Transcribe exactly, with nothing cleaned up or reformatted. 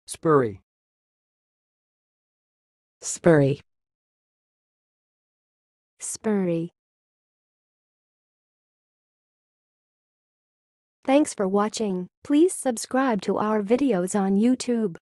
spurrey, spurrey, spurrey. Thanks for watching. Please subscribe to our videos on YouTube.